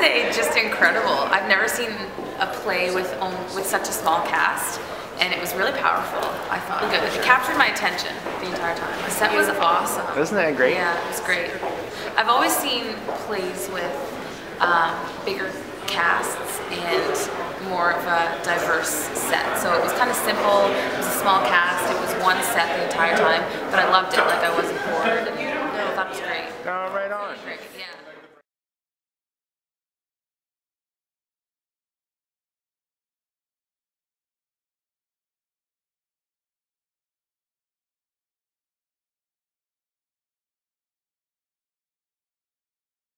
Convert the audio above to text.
say just incredible. I've never seen a play with such a small cast, and it was really powerful. I thought it captured my attention the entire time. The set was awesome. Isn't that great? Yeah, it was great. I've always seen plays with bigger casts and more of a diverse set. So it was kind of simple. It was a small cast. It was one set the entire time, but I loved it. Like I wasn't bored. I thought it was great. Oh, right on. Great.